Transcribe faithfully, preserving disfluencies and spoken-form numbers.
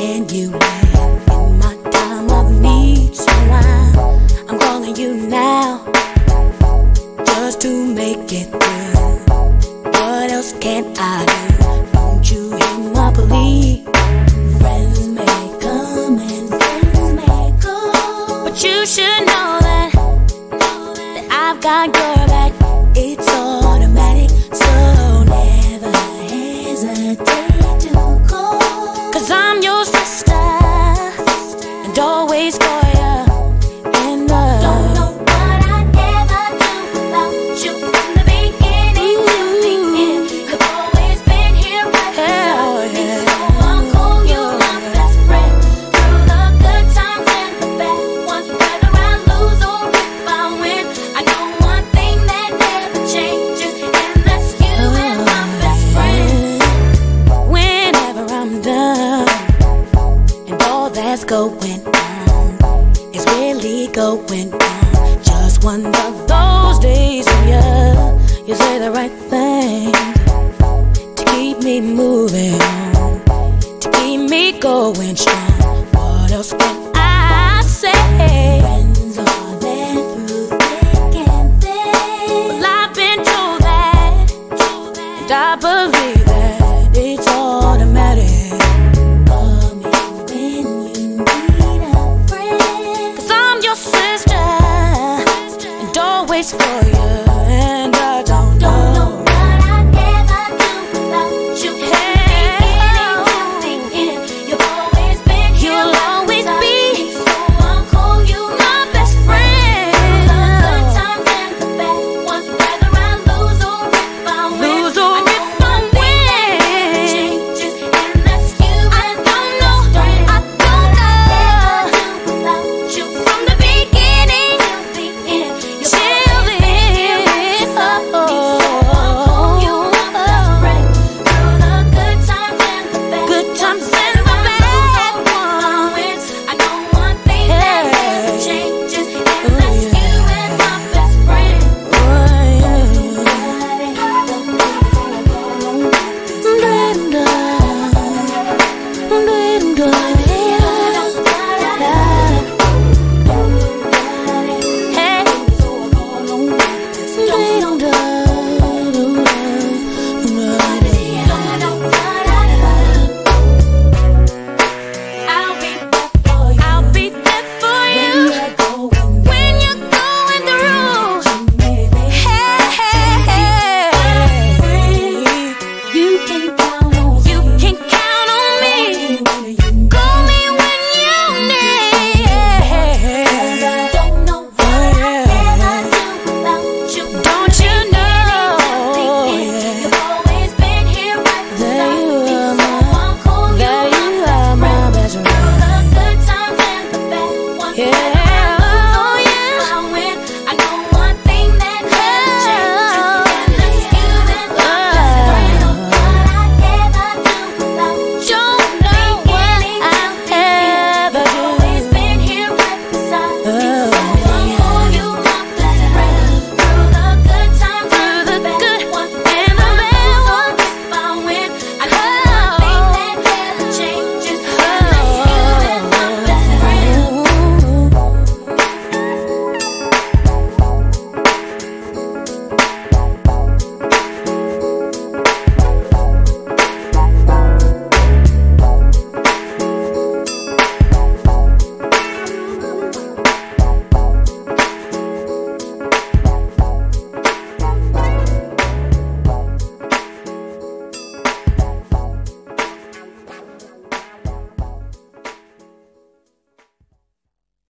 can you lend in my time of need? So I'm, I'm calling you now, just to make it through. What else can I do? Won't you hear my plea? Friends may come and friends may go, but you should know that, that I've got your back. It's automatic, so never hesitate to call. Cause I'm your sister, and always for you. And uh, don't know what I'd ever do without you. From the beginning to the end, you've always been here right beside me. So I'll call you my best friend, through the good times and the bad ones. Whether I lose or if I win, I know one thing that never changes, and that's you and my best friend. Whenever I'm done, and all that's going on is really going on, just one of those days when you, you say the right thing to keep me moving on, to keep me going strong. What else can